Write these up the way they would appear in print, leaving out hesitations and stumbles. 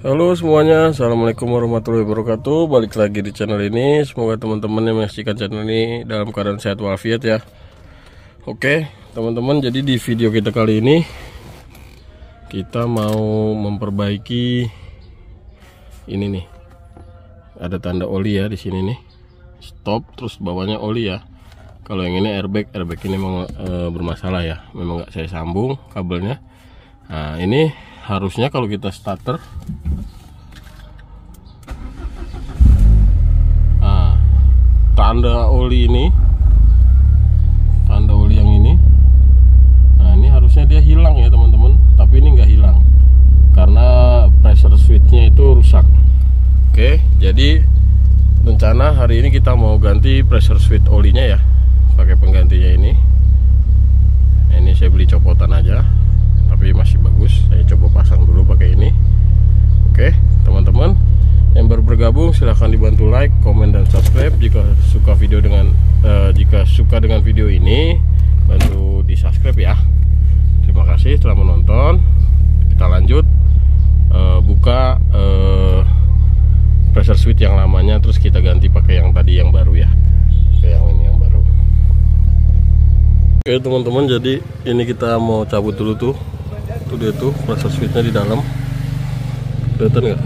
Halo semuanya, assalamualaikum warahmatullahi wabarakatuh. Balik lagi di channel ini. Semoga teman-teman yang menyaksikan channel ini dalam keadaan sehat walafiat ya. Oke teman-teman, jadi di video kita kali ini kita mau memperbaiki ini nih. Ada tanda oli ya di sini nih. Stop, terus bawahnya oli ya. Kalau yang ini airbag ini memang bermasalah ya. Memang nggak saya sambung kabelnya. Nah ini harusnya kalau kita starter, tanda oli ini, tanda oli yang ini, nah ini harusnya dia hilang ya teman-teman, tapi ini nggak hilang karena pressure switchnya itu rusak. Oke, jadi rencana hari ini kita mau ganti pressure switch olinya ya, pakai penggantinya ini. Ini saya beli copotan aja, tapi masih bagus. Saya coba pasang dulu pakai ini. Oke teman-teman yang baru bergabung, silahkan dibantu like, komen, dan subscribe. Jika suka dengan video ini, bantu di subscribe ya. Terima kasih telah menonton. Kita lanjut buka pressure switch yang lamanya, terus kita ganti pakai yang tadi yang baru ya, kayak yang ini yang baru. Oke teman-teman, jadi ini kita mau cabut dulu tuh dia tuh pressure switchnya di dalam, kelihatan nggak?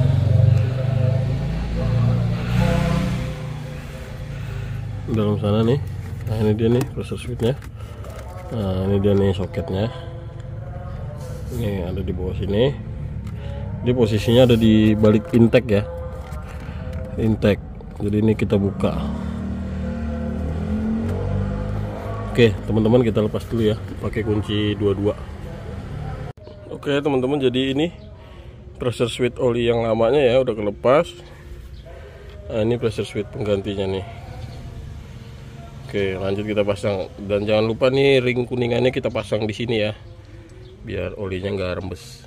Dalam sana nih. Nah ini dia nih pressure switchnya. Nah ini dia nih soketnya. Ini ada di bawah sini. Dia posisinya ada di balik intake ya, intake. Jadi ini kita buka. Oke teman-teman, kita lepas dulu ya pakai kunci 22. Oke teman-teman, jadi ini pressure switch oli yang lamanya ya udah kelepas. Nah ini pressure switch penggantinya nih. Oke, lanjut kita pasang, dan jangan lupa nih ring kuningannya kita pasang di sini ya, biar olinya nggak rembes.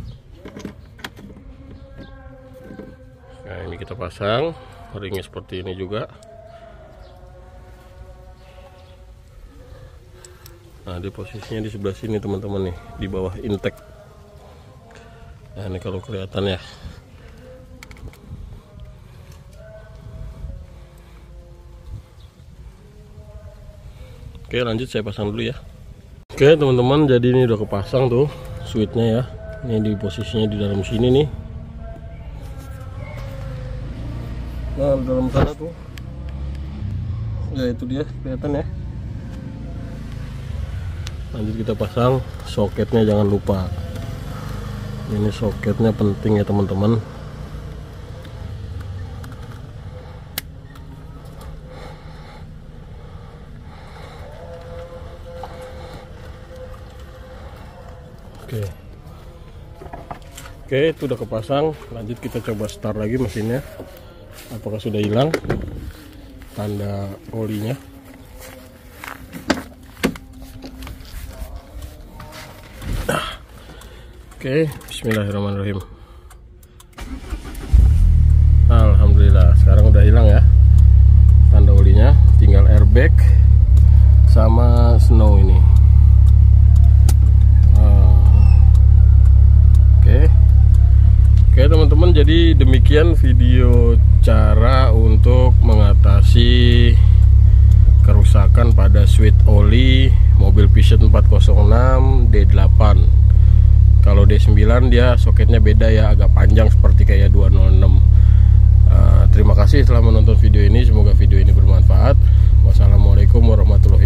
Nah ini kita pasang ringnya seperti ini juga. Nah di posisinya di sebelah sini teman-teman nih, di bawah intake. Nah ini kalau kelihatan ya. Oke lanjut, saya pasang dulu ya. Oke teman-teman, jadi ini udah kepasang tuh switchnya ya. Ini di posisinya di dalam sini nih. Nah dalam sana tuh ya, itu dia kelihatan ya. Lanjut kita pasang soketnya, jangan lupa. Ini soketnya penting ya teman-teman. Oke, itu udah kepasang. Lanjut kita coba start lagi mesinnya. Apakah sudah hilang tanda olinya? Oke, bismillahirrahmanirrahim. Alhamdulillah, sekarang udah hilang ya tanda olinya. Tinggal airbag sama snow ini. Oke teman-teman, jadi demikian video cara untuk mengatasi kerusakan pada switch oli mobil Vision 406 D8. Kalau D9 dia soketnya beda ya, agak panjang seperti kayak 206. Terima kasih telah menonton video ini, semoga video ini bermanfaat. Wassalamualaikum warahmatullahi wabarakatuh.